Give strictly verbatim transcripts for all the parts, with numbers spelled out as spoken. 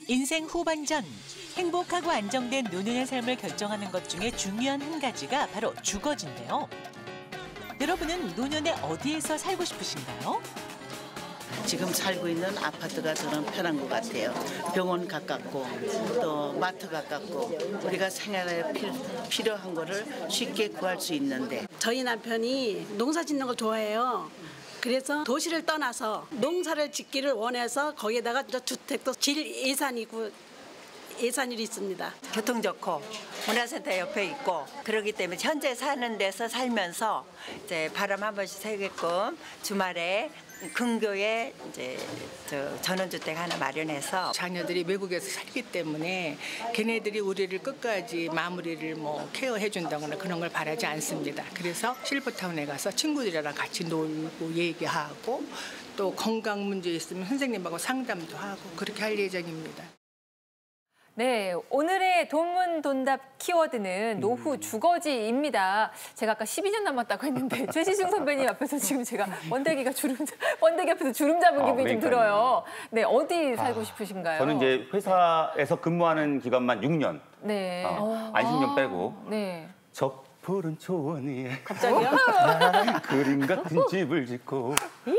인생 후반전, 행복하고 안정된 노년의 삶을 결정하는 것 중에 중요한 한 가지가 바로 주거지인데요. 여러분은 노년에 어디에서 살고 싶으신가요? 지금 살고 있는 아파트가 저는 편한 것 같아요. 병원 가깝고 또 마트 가깝고 우리가 생활에 필, 필요한 거를 쉽게 구할 수 있는데. 저희 남편이 농사 짓는 걸 좋아해요. 그래서 도시를 떠나서 농사를 짓기를 원해서 거기에다가 주택도 질 예산이고 예산이 있습니다. 교통 좋고 문화센터 옆에 있고 그러기 때문에 현재 사는 데서 살면서 이제 바람 한 번씩 새게끔 주말에 근교에 이제 저 전원주택 하나 마련해서 자녀들이 외국에서 살기 때문에 걔네들이 우리를 끝까지 마무리를 뭐 케어해 준다거나 그런 걸 바라지 않습니다. 그래서 실버타운에 가서 친구들이랑 같이 놀고 얘기하고 또 건강 문제 있으면 선생님하고 상담도 하고 그렇게 할 예정입니다. 네, 오늘의 돈문돈답 키워드는 노후 주거지입니다. 제가 아까 십이 년 남았다고 했는데 최시중 선배님 앞에서 지금 제가 번데기가 주름, 번데기 앞에서 주름 잡은 아, 기분이 좀 들어요. 네, 어디 살고 아, 싶으신가요? 저는 이제 회사에서 근무하는 기간만 육 년. 네. 어, 안식년 빼고. 네. 저 푸른 초원 위에 갑자기요? 그림 같은 집을 짓고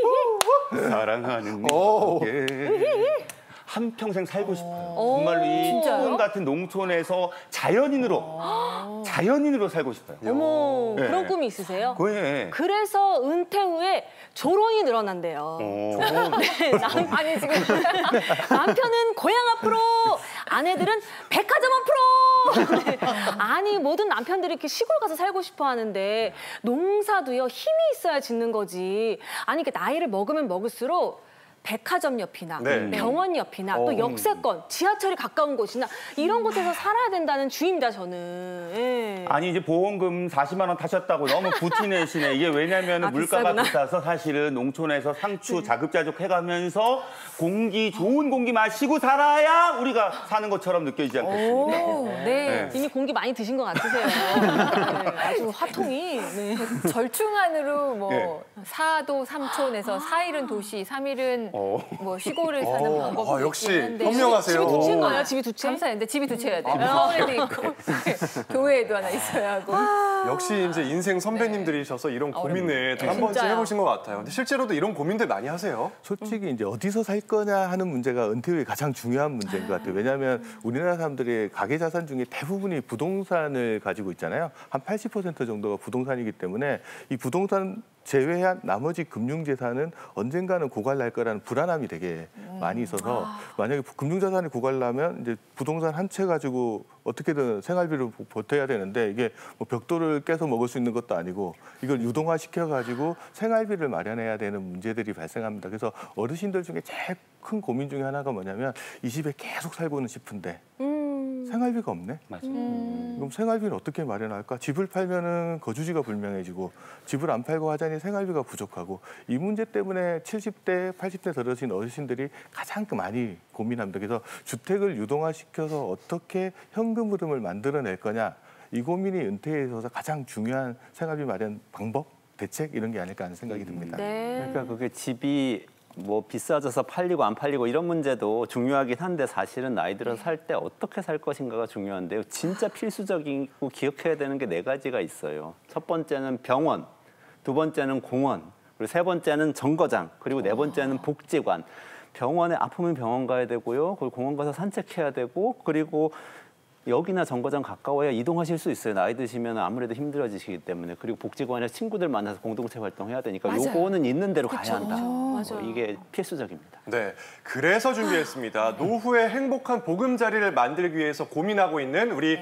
사랑하는 게 한평생 살고 싶어요. 정말로 이 초원 같은 농촌에서 자연인으로, 자연인으로 살고 싶어요. 어머, 네. 그런 꿈이 있으세요? 네. 그래서 은퇴 후에 조론이 늘어난대요. 네, 남, 아니 지금 남편은 고향 앞으로, 아내들은 백화점 앞으로. 네. 아니 모든 남편들이 이렇게 시골 가서 살고 싶어 하는데 농사도요 힘이 있어야 짓는 거지. 아니 이렇게 나이를 먹으면 먹을수록 백화점 옆이나 네. 병원 옆이나 또 어. 역세권, 지하철이 가까운 곳이나 이런 곳에서 살아야 된다는 주의입니다, 저는. 예. 아니 이제 보험금 사십만 원 타셨다고 너무 부티내시네. 이게 왜냐면 아, 물가가 비싸구나. 비싸서 사실은 농촌에서 상추 자급자족 해가면서 공기 좋은 공기 마시고 살아야 우리가 사는 것처럼 느껴지지 않겠습니까? 오, 네. 네. 이미 공기 많이 드신 것 같으세요. 네, 아주 화통이. 네. 절충안으로 뭐 네. 사도 삼촌에서 사일은 도시, 삼일은 어. 뭐 시골을 사는 오, 방법이 아, 역시 있긴 한데 현명하세요. 집이 두 채인 거예요? 집이 두 채? 감사했는데 집이 두 채여야 돼요. 서울에도 있고 교회에도 하나 있어야 하고. 역시 이제 인생 선배님들이셔서 이런 고민을 네. 한 번쯤 진짜요. 해보신 것 같아요. 근데 실제로도 이런 고민들 많이 하세요? 솔직히 이제 어디서 살 거냐 하는 문제가 은퇴 후에 가장 중요한 문제인 것 같아요. 왜냐하면 우리나라 사람들의 가계 자산 중에 대부분이 부동산을 가지고 있잖아요. 한 팔십 퍼센트 정도가 부동산이기 때문에 이 부동산 제외한 나머지 금융재산은 언젠가는 고갈날 거라는 불안함이 되게 많이 있어서 만약에 금융자산이 고갈나면 이제 부동산 한 채 가지고 어떻게든 생활비를 버텨야 되는데 이게 뭐 벽돌을 깨서 먹을 수 있는 것도 아니고 이걸 유동화시켜 가지고 생활비를 마련해야 되는 문제들이 발생합니다. 그래서 어르신들 중에 제일 큰 고민 중에 하나가 뭐냐면 이 집에 계속 살고는 싶은데 음. 생활비가 없네. 맞아요. 음. 그럼 생활비는 어떻게 마련할까? 집을 팔면은 거주지가 불명해지고 집을 안 팔고 하자니 생활비가 부족하고 이 문제 때문에 칠십 대, 팔십 대 들어진 어르신들이 가장 많이 고민합니다. 그래서 주택을 유동화시켜서 어떻게 현금 흐름을 만들어낼 거냐 이 고민이 은퇴에 있어서 가장 중요한 생활비 마련 방법, 대책 이런 게 아닐까 하는 생각이 듭니다. 네. 그러니까 그게 집이 뭐 비싸져서 팔리고 안 팔리고 이런 문제도 중요하긴 한데 사실은 나이 들어서 살 때 어떻게 살 것인가가 중요한데요. 진짜 필수적이고 기억해야 되는 게 네 가지가 있어요. 첫 번째는 병원, 두 번째는 공원, 그리고 세 번째는 정거장, 그리고 네 번째는 복지관. 병원에 아프면 병원 가야 되고요. 그리고 공원 가서 산책해야 되고 그리고 여기나 정거장 가까워야 이동하실 수 있어요. 나이 드시면 아무래도 힘들어지시기 때문에. 그리고 복지관에 친구들 만나서 공동체 활동해야 되니까 맞아요. 그쵸. 요거는 있는 대로 가야 한다. 어, 어, 맞아요. 이게 필수적입니다. 네, 그래서 준비했습니다. 노후의 행복한 보금자리를 만들기 위해서 고민하고 있는 우리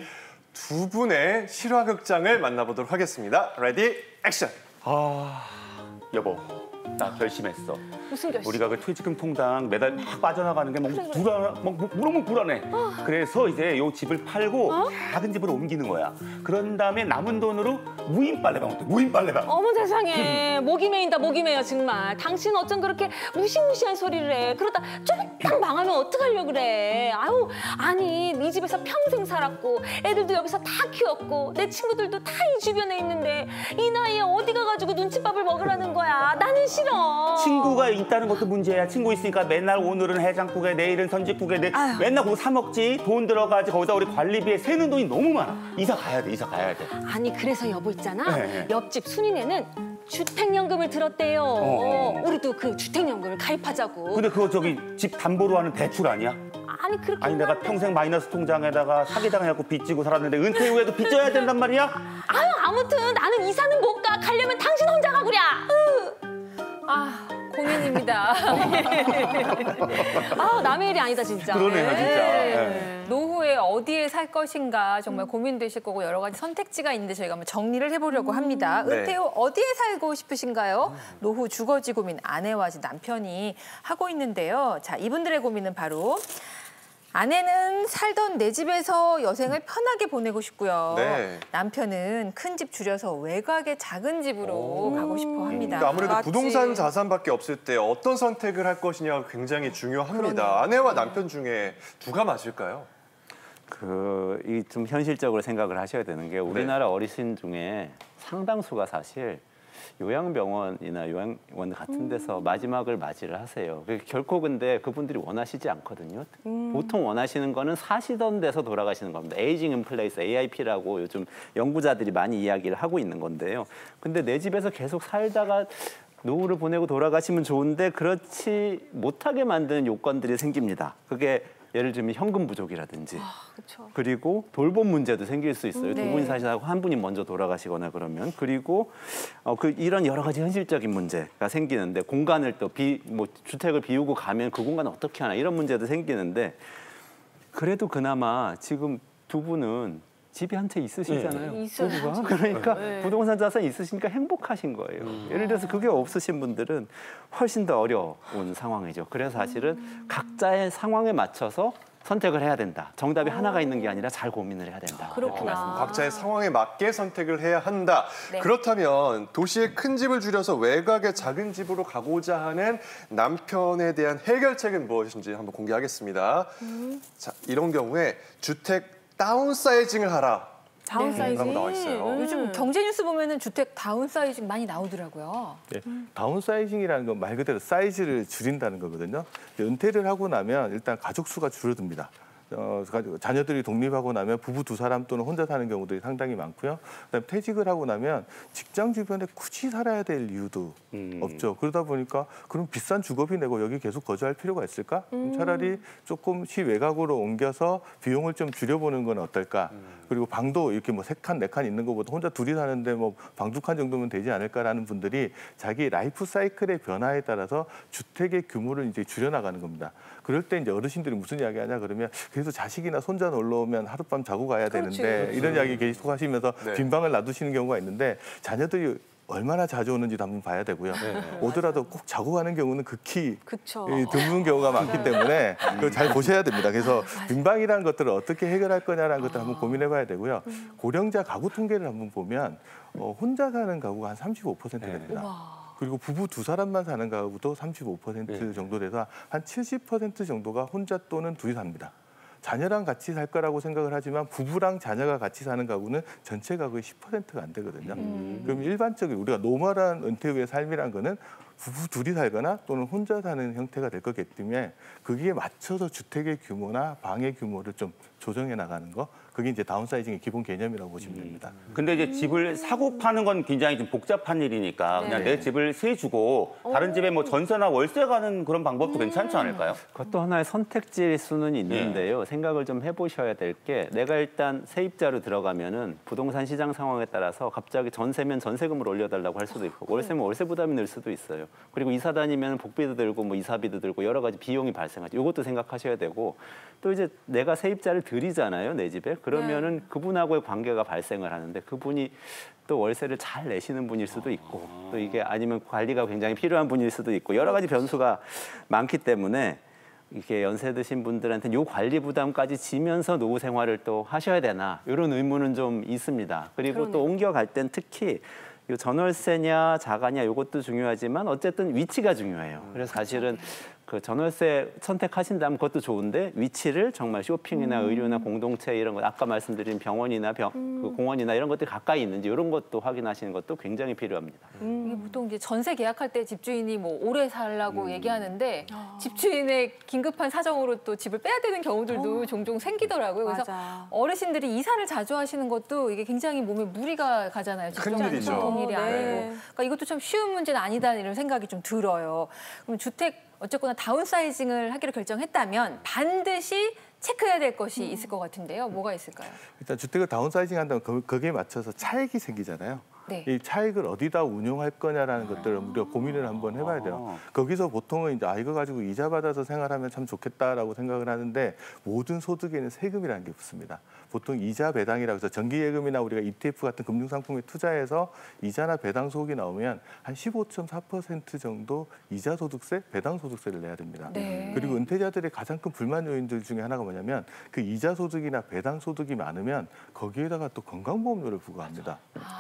두 분의 실화극장을 만나보도록 하겠습니다. 레디, 액션! 아, 여보, 나 결심했어. 무슨 결심? 우리가 그 퇴직금 통장 매달 막 빠져나가는 게 막 불안, 막 너무 불안해. 그래서 이제 요 집을 팔고 작은 집으로 옮기는 거야. 그런 다음에 남은 돈으로 무인 빨래방 어때? 무인 빨래방. 어머 세상에 목이 메인다 목이 메여 정말. 당신 어쩜 그렇게 무시무시한 소리를 해. 그러다 쫄딱 망하면 어떡하려고 그래. 아유 아니 네 집에서 평생 살았고 애들도 여기서 다 키웠고 내 친구들도 다 이 주변에 있는데 이 나이에 어디 가가지고 눈칫밥을 먹으라는 거야. 나는 싫어. 친구가 있다는 것도 문제야. 친구 있으니까 맨날 오늘은 해장국에 내일은 선짓국에 내, 맨날 그거 사 먹지. 돈 들어가지. 거기다 우리 관리비에 새는 돈이 너무 많아. 이사 가야 돼. 이사 가야 돼. 아니 그래서 여보 있잖아. 네. 옆집 순이네는 주택연금을 들었대요. 어. 우리도 그 주택연금을 가입하자고. 근데 그거 저기 집 담보로 하는 대출 아니야? 아니 그렇게 아니 내가 평생 마이너스 통장에다가 사기당해갖고 빚지고 살았는데 은퇴 후에도 빚져야 된단 말이야? 아유 아무튼 나는 이사는 못 가. 가려면 당신 혼자 가구랴. 아 고민입니다. 아 남의 일이 아니다 진짜. 그러네요 진짜. 네. 노후에 어디에 살 것인가 정말 고민되실 거고 여러 가지 선택지가 있는데 저희가 한번 정리를 해보려고 합니다. 네. 은퇴 후 어디에 살고 싶으신가요? 노후 주거지 고민 아내와 남편이 하고 있는데요. 자 이분들의 고민은 바로 아내는 살던 내 집에서 여생을 편하게 보내고 싶고요. 네. 남편은 큰 집 줄여서 외곽의 작은 집으로 가고 싶어 합니다. 그러니까 아무래도 맞지. 부동산 자산밖에 없을 때 어떤 선택을 할 것이냐가 굉장히 중요합니다. 그러네요. 아내와 남편 중에 누가 맞을까요? 그, 이 좀 현실적으로 생각을 하셔야 되는 게 우리나라 어르신 중에 상당수가 사실 요양병원이나 요양원 같은 데서 마지막을 맞이를 하세요. 결코 근데 그분들이 원하시지 않거든요. 음. 보통 원하시는 거는 사시던 데서 돌아가시는 겁니다. 에이징 인 플레이스, 에이아이피라고 요즘 연구자들이 많이 이야기를 하고 있는 건데요. 근데 내 집에서 계속 살다가 노후를 보내고 돌아가시면 좋은데 그렇지 못하게 만드는 요건들이 생깁니다. 그게 예를 들면 현금 부족이라든지 아, 그렇죠. 그리고 돌봄 문제도 생길 수 있어요. 음, 네. 두 분이 사시다가 한 분이 먼저 돌아가시거나 그러면 그리고 어, 그 이런 여러 가지 현실적인 문제가 생기는데 공간을 또 비 뭐 주택을 비우고 가면 그 공간을 어떻게 하나 이런 문제도 생기는데 그래도 그나마 지금 두 분은 집이 한 채 있으시잖아요. 네. 있어요. 부부가. 그러니까 네. 부동산 자산 있으시니까 행복하신 거예요. 음. 예를 들어서 그게 없으신 분들은 훨씬 더 어려운 상황이죠. 그래서 사실은 음. 각자의 상황에 맞춰서 선택을 해야 된다. 정답이 오. 하나가 있는 게 아니라 잘 고민을 해야 된다. 그렇구나. 각자의 상황에 맞게 선택을 해야 한다. 네. 그렇다면 도시의 큰 집을 줄여서 외곽의 작은 집으로 가고자 하는 남편에 대한 해결책은 무엇인지 한번 공개하겠습니다. 음. 자, 이런 경우에 주택 다운사이징을 하라. 다운사이징. 라고 나와 있어요. 음. 요즘 경제 뉴스 보면은 주택 다운사이징 많이 나오더라고요. 네, 다운사이징이라는 건 말 그대로 사이즈를 줄인다는 거거든요. 은퇴를 하고 나면 일단 가족 수가 줄어듭니다. 어, 자녀들이 독립하고 나면 부부 두 사람 또는 혼자 사는 경우들이 상당히 많고요. 그다음에 퇴직을 하고 나면 직장 주변에 굳이 살아야 될 이유도 음. 없죠. 그러다 보니까 그럼 비싼 주거비 내고 여기 계속 거주할 필요가 있을까? 음. 차라리 조금 시 외곽으로 옮겨서 비용을 좀 줄여보는 건 어떨까? 음. 그리고 방도 이렇게 뭐 세 칸, 네 칸 있는 것보다 혼자 둘이 사는데 뭐 방 두 칸 정도면 되지 않을까라는 분들이 자기 라이프 사이클의 변화에 따라서 주택의 규모를 이제 줄여나가는 겁니다. 그럴 때 이제 어르신들이 무슨 이야기 하냐 그러면 그래도 자식이나 손자 놀러 오면 하룻밤 자고 가야 그렇지, 되는데 그렇지. 이런 이야기 계속 하시면서 네. 빈 방을 놔두시는 경우가 있는데 자녀들이 얼마나 자주 오는지도 한번 봐야 되고요. 네. 오더라도 꼭 자고 가는 경우는 극히 그쵸. 드문 경우가 많기 때문에 그걸 잘 보셔야 됩니다. 그래서 빈방이라는 것들을 어떻게 해결할 거냐라는 것도 한번 고민해 봐야 되고요. 고령자 가구 통계를 한번 보면 어, 혼자 사는 가구가 한 삼십오 퍼센트가 됩니다. 우와. 그리고 부부 두 사람만 사는 가구도 삼십오 퍼센트 네. 정도 돼서 한 칠십 퍼센트 정도가 혼자 또는 둘이 삽니다. 자녀랑 같이 살 거라고 생각을 하지만 부부랑 자녀가 같이 사는 가구는 전체 가구의 십 퍼센트가 안 되거든요. 음. 그럼 일반적인 우리가 노멀한 은퇴 후의 삶이란 거는 부부 둘이 살거나 또는 혼자 사는 형태가 될 거기 때문에 거기에 맞춰서 주택의 규모나 방의 규모를 좀 조정해 나가는 거 그게 이제 다운사이징의 기본 개념이라고 보시면 됩니다. 근데 이제 집을 사고 파는 건 굉장히 좀 복잡한 일이니까 그냥 네. 내 집을 세 주고 다른 집에 뭐 전세나 월세 가는 그런 방법도 괜찮지 않을까요? 그것도 하나의 선택지일 수는 있는데요. 생각을 좀 해보셔야 될 게 내가 일단 세입자로 들어가면은 부동산 시장 상황에 따라서 갑자기 전세면 전세금을 올려달라고 할 수도 있고 월세면 월세 부담이 늘 수도 있어요. 그리고 이사 다니면 복비도 들고 뭐 이사비도 들고 여러 가지 비용이 발생하죠. 이것도 생각하셔야 되고 또 이제 내가 세입자를 들이잖아요, 내 집에. 그러면은 그분하고의 관계가 발생을 하는데 그분이 또 월세를 잘 내시는 분일 수도 있고 또 이게 아니면 관리가 굉장히 필요한 분일 수도 있고 여러 가지 변수가 많기 때문에 이렇게 연세 드신 분들한테 요 관리 부담까지 지면서 노후 생활을 또 하셔야 되나 이런 의문은 좀 있습니다. 그리고 그러네요. 또 옮겨갈 땐 특히 요 전월세냐 자가냐 이것도 중요하지만 어쨌든 위치가 중요해요. 그래서 사실은 그 전월세 선택하신다면 그것도 좋은데 위치를 정말 쇼핑이나 음. 의료나 공동체 이런 것 아까 말씀드린 병원이나 병, 음. 그 공원이나 이런 것들이 가까이 있는지 이런 것도 확인하시는 것도 굉장히 필요합니다. 음. 이게 보통 이제 전세 계약할 때 집주인이 뭐 오래 살라고 음. 얘기하는데 아. 집주인의 긴급한 사정으로 또 집을 빼야 되는 경우들도 어. 종종 생기더라고요. 그래서 맞아. 어르신들이 이사를 자주 하시는 것도 이게 굉장히 몸에 무리가 가잖아요. 큰일이죠. 보통 일이 어, 네. 아니고. 그러니까 이것도 참 쉬운 문제는 아니다 이런 생각이 좀 들어요. 그럼 주택 어쨌거나 다운사이징을 하기로 결정했다면 반드시 체크해야 될 것이 있을 것 같은데요. 뭐가 있을까요? 일단 주택을 다운사이징 한다면 거- 거기에 맞춰서 차익이 생기잖아요. 네. 이 차익을 어디다 운용할 거냐라는 것들을 우리가 고민을 한번 해봐야 돼요. 거기서 보통은 이제 아 이거 가지고 이자 받아서 생활하면 참 좋겠다라고 생각을 하는데 모든 소득에는 세금이라는 게 붙습니다. 보통 이자 배당이라고 해서 정기예금이나 우리가 이티에프 같은 금융상품에 투자해서 이자나 배당 소득이 나오면 한 십오 점 사 퍼센트 정도 이자 소득세, 배당 소득세를 내야 됩니다. 네. 그리고 은퇴자들의 가장 큰 불만 요인들 중에 하나가 뭐냐면 그 이자 소득이나 배당 소득이 많으면 거기에다가 또 건강보험료를 부과합니다.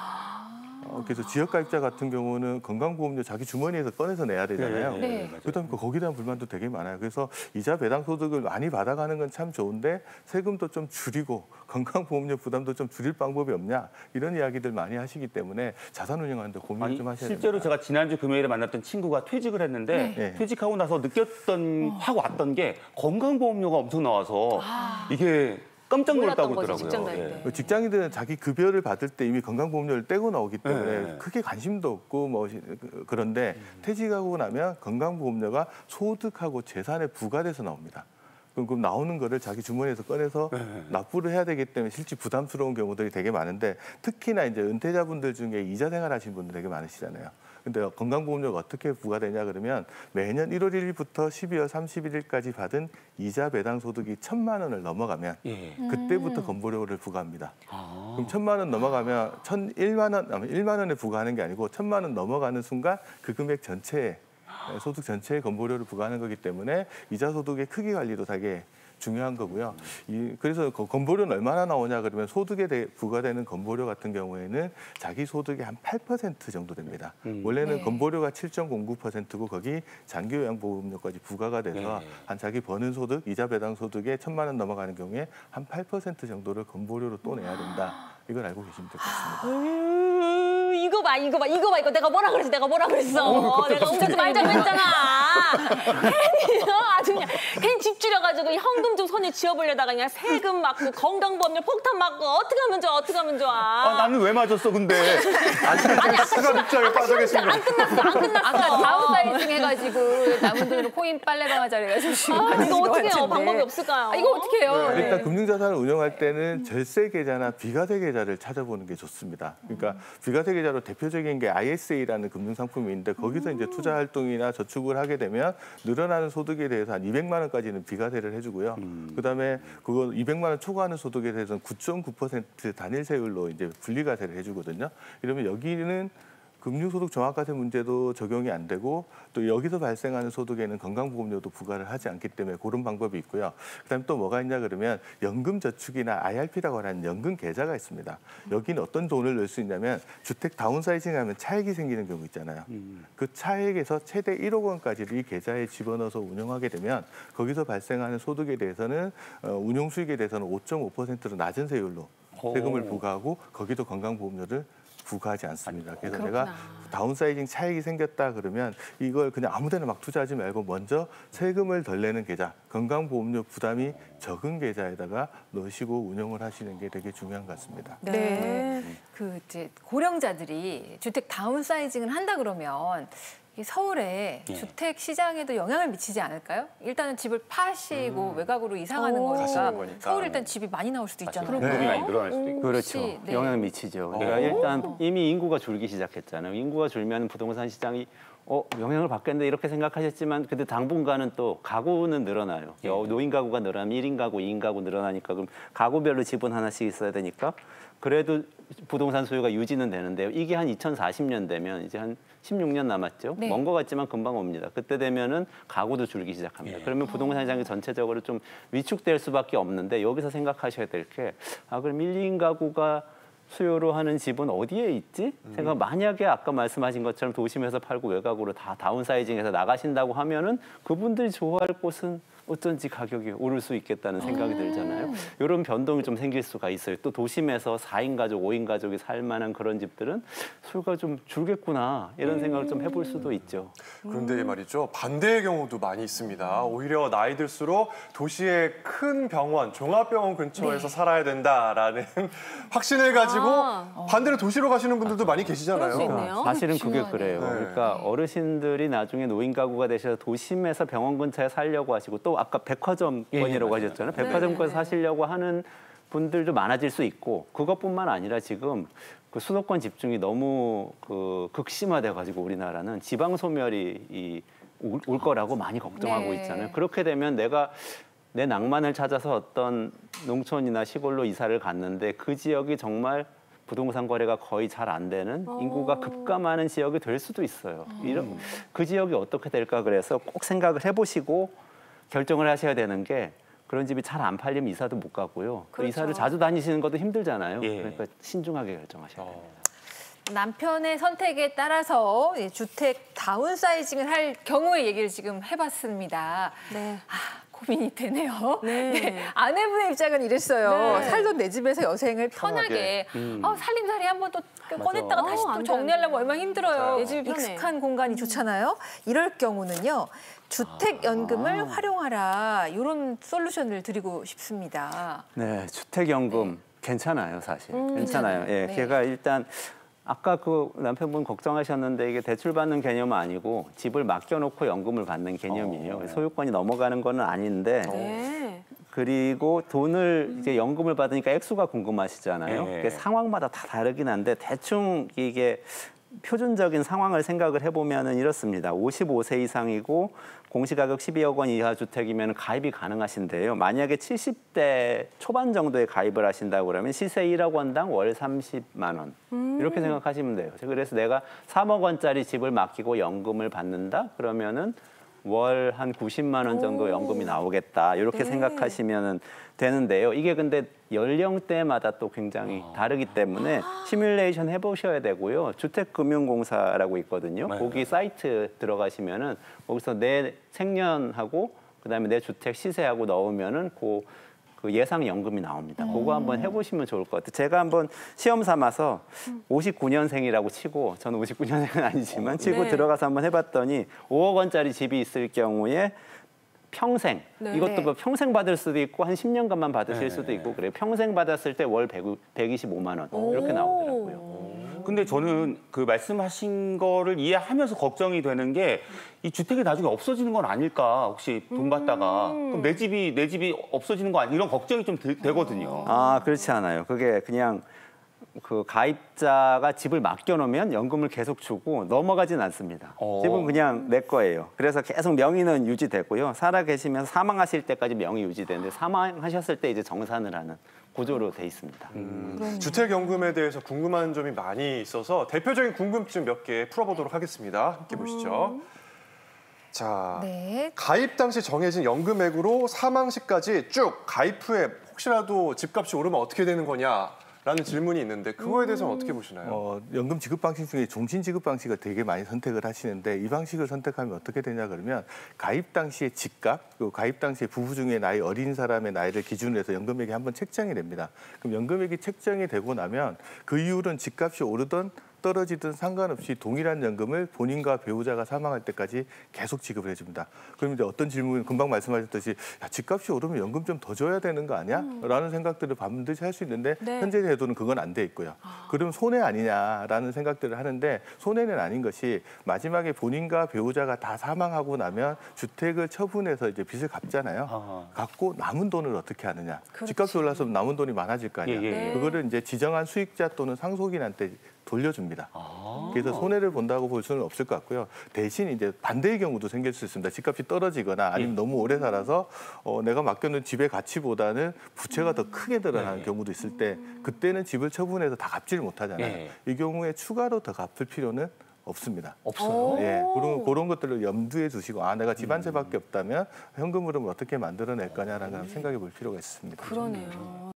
어, 그래서 지역가입자 같은 경우는 건강보험료 자기 주머니에서 꺼내서 내야 되잖아요. 네, 네, 네. 그러다 보니까 거기에 대한 불만도 되게 많아요. 그래서 이자 배당 소득을 많이 받아가는 건 참 좋은데 세금도 좀 줄이고 건강보험료 부담도 좀 줄일 방법이 없냐 이런 이야기들 많이 하시기 때문에 자산 운영하는데 고민을 아니, 좀 하셔야 실제로 됩니다. 제가 지난주 금요일에 만났던 친구가 퇴직을 했는데 네. 퇴직하고 나서 느꼈던 확 왔던 게 건강보험료가 엄청 나와서 이게 깜짝 놀랐다고 몰랐던 거지, 그러더라고요. 직장 다닐 예. 때. 직장인들은 자기 급여를 받을 때 이미 건강보험료를 떼고 나오기 때문에 네. 크게 관심도 없고 뭐 그런데 퇴직하고 나면 건강보험료가 소득하고 재산에 부과돼서 나옵니다. 그럼, 그럼 나오는 거를 자기 주머니에서 꺼내서 납부를 해야 되기 때문에 실제 부담스러운 경우들이 되게 많은데 특히나 이제 은퇴자분들 중에 이자 생활하시는 분들 되게 많으시잖아요. 근데 건강보험료가 어떻게 부과되냐 그러면 매년 일월 일일부터 십이월 삼십일일까지 받은 이자 배당 소득이 천만 원을 넘어가면 예. 그때부터 건보료를 부과합니다. 그럼 천만 원 넘어가면 천일만 원, 아니 일만 원에 부과하는 게 아니고 천만 원 넘어가는 순간 그 금액 전체에 소득 전체에 건보료를 부과하는 거기 때문에 이자 소득의 크기 관리도 되게 중요한 거고요. 이, 그래서 그 건보료는 얼마나 나오냐 그러면 소득에 대해 부과되는 건보료 같은 경우에는 자기 소득의 한 팔 퍼센트 정도 됩니다. 음. 원래는 네. 건보료가 칠 점 공구 퍼센트고 거기 장기요양보험료까지 부과가 돼서 네. 한 자기 버는 소득, 이자 배당 소득에 천만 원 넘어가는 경우에 한 팔 퍼센트 정도를 건보료로 또 내야 된다. 이걸 알고 계시면 될 것 같습니다. 으, 이거 봐, 이거 봐, 이거 봐, 이거 내가 뭐라 그랬어, 내가 뭐라 그랬어. 내가 옮겨지 말자고 했잖아. 괜히 너 아주 그냥 괜히 집 줄여가지고 현금 좀 손에 쥐어보려다가 그냥 세금 맞고 건강보험료 폭탄 맞고 어떻게 하면 좋아, 어떻게 하면 좋아. 아, 나는 왜 맞았어 근데? 아니, 아까 수갑 입장에 빠져 계신 분. 안 끝났어, 안 끝났어. 아까 다운사이징 해가지고 남은 돈으로 코인 빨래방 하자고 해가지고 아, 이거 어떻게 해요? 같은데. 방법이 없을까요? 아, 이거 어떻게 해요? 네. 일단 금융자산을 운영할 때는 절세 계좌나 비과세 계좌를 찾아보는 게 좋습니다. 그러니까 비과세 계좌로 대표적인 게 아이에스에이라는 금융상품이 있는데 거기서 이제 투자 활동이나 저축을 하게 되면 늘어나는 소득에 대해서 한 이백만 원까지는 비과세를 해주고요. 그다음에 그거 이백만 원 초과하는 소득에 대해서는 구 점 구 퍼센트 단일 세율로 이제 분리과세를 해주거든요. 이러면 여기는 금융소득 종합과세 문제도 적용이 안 되고 또 여기서 발생하는 소득에는 건강보험료도 부과를 하지 않기 때문에 그런 방법이 있고요. 그다음에 또 뭐가 있냐 그러면 연금저축이나 아이알피라고 하는 연금 계좌가 있습니다. 여기는 어떤 돈을 넣을 수 있냐면 주택 다운사이징하면 차액이 생기는 경우 있잖아요. 그 차액에서 최대 일억 원까지를 이 계좌에 집어넣어서 운영하게 되면 거기서 발생하는 소득에 대해서는 어, 운용 수익에 대해서는 오 점 오 퍼센트로 낮은 세율로 세금을 부과하고 거기도 건강보험료를 부과하지 않습니다. 그래서 그렇구나. 내가 다운사이징 차익이 생겼다 그러면 이걸 그냥 아무데나 막 투자하지 말고 먼저 세금을 덜 내는 계좌, 건강보험료 부담이 적은 계좌에다가 넣으시고 운영을 하시는 게 되게 중요한 것 같습니다. 네. 그 이제 고령자들이 주택 다운사이징을 한다 그러면 이 서울에 예. 주택 시장에도 영향을 미치지 않을까요? 일단은 집을 파시고 외곽으로 이사 가는 오. 거니까 가시는 거니까. 서울 일단 집이 많이 나올 수도 있잖아요. 공급이 많이 늘어날 수도 있고. 그렇죠. 혹시, 네. 영향을 미치죠. 그러니까 일단 이미 인구가 줄기 시작했잖아요. 인구가 줄면 부동산 시장이 어, 영향을 받겠는데 이렇게 생각하셨지만 근데 당분간은 또 가구는 늘어나요. 예. 노인 가구가 늘어나면 일 인 가구, 이 인 가구 늘어나니까 그럼 가구별로 지분 하나씩 있어야 되니까 그래도 부동산 수요가 유지는 되는데요. 이게 한 이천사십 년 되면 이제 한 십육 년 남았죠. 네. 먼 것 같지만 금방 옵니다. 그때 되면은 가구도 줄기 시작합니다. 예. 그러면 부동산 시장이 전체적으로 좀 위축될 수밖에 없는데 여기서 생각하셔야 될 게 아, 그럼 일, 이 인 가구가 수요로 하는 집은 어디에 있지? 생각 만약에 아까 말씀하신 것처럼 도심에서 팔고 외곽으로 다 다운사이징해서 나가신다고 하면은 그분들이 좋아할 곳은 어쩐지 가격이 오를 수 있겠다는 생각이 들잖아요. 이런 변동이 좀 생길 수가 있어요. 또 도심에서 사 인 가족, 오 인 가족이 살 만한 그런 집들은 수요가 좀 줄겠구나 이런 생각을 좀 해볼 수도 있죠. 그런데 말이죠. 반대의 경우도 많이 있습니다. 오히려 나이 들수록 도시의 큰 병원, 종합병원 근처에서 네. 살아야 된다라는 확신을 가지고 아. 반대로 도시로 가시는 분들도 많이 계시잖아요. 그럴 수 있네요. 사실은 그게 중요하네요. 그래요. 네. 그러니까 어르신들이 나중에 노인 가구가 되셔서 도심에서 병원 근처에 살려고 하시고 또 아까 백화점권이라고 예, 예, 맞아요. 하셨잖아요. 백화점권 네. 사시려고 하는 분들도 많아질 수 있고 그것뿐만 아니라 지금 그 수도권 집중이 너무 그 극심화돼 가지고 우리나라는 지방 소멸이 이, 올, 올 거라고 많이 걱정하고 네. 있잖아요. 그렇게 되면 내가 내 낭만을 찾아서 어떤 농촌이나 시골로 이사를 갔는데 그 지역이 정말 부동산 거래가 거의 잘 안 되는 인구가 급감하는 지역이 될 수도 있어요. 이런 그 지역이 어떻게 될까 그래서 꼭 생각을 해보시고 결정을 하셔야 되는 게 그런 집이 잘 안 팔리면 이사도 못 가고요. 또 그렇죠. 이사를 자주 다니시는 것도 힘들잖아요. 예. 그러니까 신중하게 결정하셔야 됩니다. 남편의 선택에 따라서 이 주택 다운사이징을 할 경우의 얘기를 지금 해봤습니다. 네. 아, 고민이 되네요. 네. 아내분의 입장은 이랬어요. 네. 살던 내 집에서 여생을 편하게. 음. 아, 살림살이 한번 또 꺼냈다가 맞아. 다시 어, 안 또 돼, 정리하려면 안 돼. 얼마나 힘들어요. 내 집이 편해. 익숙한 공간이 좋잖아요. 이럴 경우는요. 주택연금을 아. 활용하라. 이런 솔루션을 드리고 싶습니다. 네, 주택연금 괜찮아요, 사실. 괜찮아요. 예, 네. 걔가 일단 아까 그 남편분 걱정하셨는데 이게 대출받는 개념은 아니고 집을 맡겨놓고 연금을 받는 개념이에요. 어. 소유권이 넘어가는 거는 아닌데 네. 그리고 돈을 이제 연금을 받으니까 액수가 궁금하시잖아요. 네. 그게 상황마다 다 다르긴 한데 대충 이게 표준적인 상황을 생각을 해보면은 이렇습니다. 오십오 세 이상이고 공시가격 십이억 원 이하 주택이면 가입이 가능하신데요. 만약에 칠십 대 초반 정도에 가입을 하신다고 그러면 시세 일억 원당 월 삼십만 원 이렇게 생각하시면 돼요. 그래서 내가 삼억 원짜리 집을 맡기고 연금을 받는다 그러면은 월 한 구십만 원 정도 연금이 나오겠다 이렇게 네. 생각하시면 되는데요. 이게 근데 연령대마다 또 굉장히 다르기 때문에 시뮬레이션 해보셔야 되고요. 주택금융공사라고 있거든요. 네. 거기 사이트 들어가시면은 거기서 내 생년하고 그다음에 내 주택 시세하고 넣으면은 그, 그 예상 연금이 나옵니다. 그거 한번 해보시면 좋을 것 같아요. 제가 한번 시험 삼아서 오십구 년생이라고 치고 저는 오십구 년생은 아니지만 치고 네. 들어가서 한번 해봤더니 오억 원짜리 집이 있을 경우에 평생 네. 이것도 뭐 평생 받을 수도 있고 한 십 년간만 받으실 네. 수도 있고 그래요. 평생 받았을 때 월 백이십오만 원 이렇게 나오더라고요. 근데 저는 그 말씀하신 거를 이해하면서 걱정이 되는 게 이 주택이 나중에 없어지는 건 아닐까 혹시 돈 받다가 그럼 내 집이 내 집이 없어지는 거 아니 이런 걱정이 좀 되, 되거든요. 아 그렇지 않아요. 그게 그냥 그 가입자가 집을 맡겨놓으면 연금을 계속 주고 넘어가진 않습니다. 어. 집은 그냥 내 거예요. 그래서 계속 명의는 유지되고요. 살아 계시면서 사망하실 때까지 명의 유지되는데 사망하셨을 때 이제 정산을 하는 구조로 돼 있습니다. 음, 주택연금에 대해서 궁금한 점이 많이 있어서 대표적인 궁금증 몇 개 풀어보도록 하겠습니다. 함께 보시죠. 자, 네. 가입 당시 정해진 연금액으로 사망 시까지 쭉 가입 후에 혹시라도 집값이 오르면 어떻게 되는 거냐? 라는 질문이 있는데 그거에 대해서는 어떻게 보시나요? 어, 연금 지급 방식 중에 종신 지급 방식을 되게 많이 선택을 하시는데 이 방식을 선택하면 어떻게 되냐 그러면 가입 당시의 집값, 그리고 가입 당시에 부부 중에 나이 어린 사람의 나이를 기준으로 해서 연금액이 한번 책정이 됩니다. 그럼 연금액이 책정이 되고 나면 그 이후로는 집값이 오르던 떨어지든 상관없이 동일한 연금을 본인과 배우자가 사망할 때까지 계속 지급을 해줍니다. 그럼 이제 어떤 질문, 금방 말씀하셨듯이 야, 집값이 오르면 연금 좀 더 줘야 되는 거 아니야? 음. 라는 생각들을 반드시 할 수 있는데 네. 현재 제도는 그건 안 돼 있고요. 아. 그럼 손해 아니냐라는 생각들을 하는데 손해는 아닌 것이 마지막에 본인과 배우자가 다 사망하고 나면 주택을 처분해서 이제 빚을 갚잖아요. 아. 갚고 남은 돈을 어떻게 하느냐. 그렇지. 집값이 올라서 남은 돈이 많아질 거 아니야. 예, 예, 예. 그거를 이제 지정한 수익자 또는 상속인한테 돌려줍니다. 아. 그래서 손해를 본다고 볼 수는 없을 것 같고요. 대신 이제 반대의 경우도 생길 수 있습니다. 집값이 떨어지거나 아니면 예. 너무 오래 살아서 어, 내가 맡겨놓은 집의 가치보다는 부채가 더 크게 늘어나는 네. 경우도 있을 때 그때는 집을 처분해서 다 갚지를 못하잖아요. 예. 이 경우에 추가로 더 갚을 필요는 없습니다. 없어요? 예, 그런 그런 것들을 염두에 두시고 아 내가 집 한 채밖에 없다면 현금 흐름을 어떻게 만들어낼 거냐라는 걸 생각해 볼 필요가 있습니다. 그러네요.